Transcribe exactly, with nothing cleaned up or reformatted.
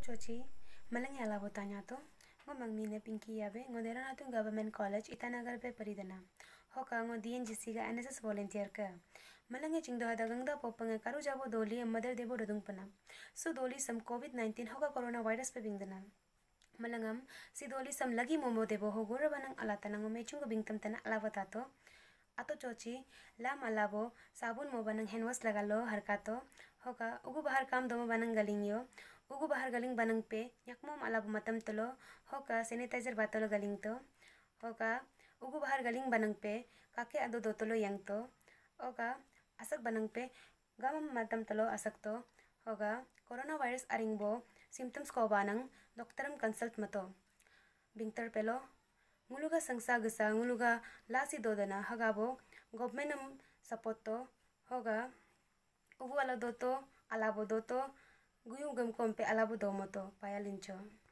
Chochi, malang yala botanya to. Ngo mangmine Pinky Yabe, ngo dera natung Government College Itanagar pe paridana. Hoka ngo D N G C ga N S S volunteer ka. Malang e chingdo hada gangda popanga karu jabo doli mother debo rodung pana. So doli sam COVID nineteen hoka coronavirus pe bingdana. Malangam si doli sam lagi momo debo hogura banang alatana ngo mechungo bingtam tana alawatato. Ato chochi lam alabo sabun mo banang hand wash lagalo harkato. Hoka ugu bahar kam domo banang galingyo. Ugu bahar galing banang pe yakmom alabo matam tolo. Hoka sanitizer batolo galing to. Hoka ugu bahar galing banang pe kake ado dotolo yang to. Hoka asak banang pe gamam matam tolo asak to. Hoka coronavirus aringbo symptoms ko banang dokteram consult mato. Bingtar pelo nguluga sangsa gasa nguluga lasi dodana hagabo governmentam support to. Hoga ugu ala doto alabo doto guyung gam kompe alabo domoto payalincho.